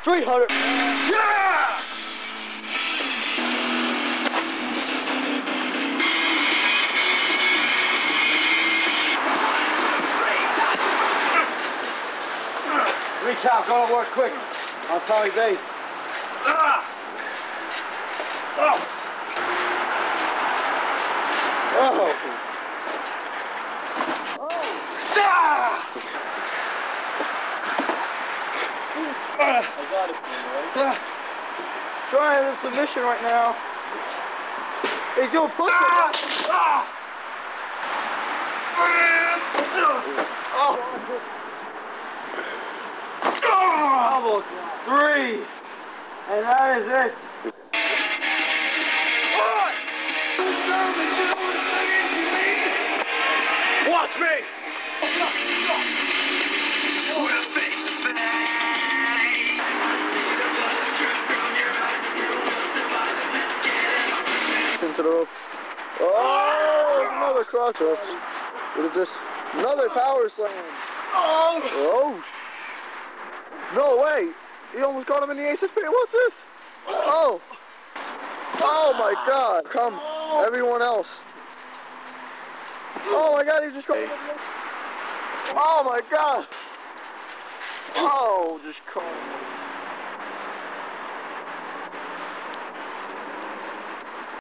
300. Yeah! Recount, go to work quick. On Tommy base. Oh! Oh. Ah! I got it for you, right? Trying the submission right now. He's doing push-ups. Almost 3. And that is it. Watch me! Into the rope. Oh, another cross rope. What is this? Another power slam. Oh. No way. He almost got him in the ace of spades. What's this? Oh. Oh my God. Come, everyone else. Oh my God, he just got him in the ace. Oh my God. Oh, just come.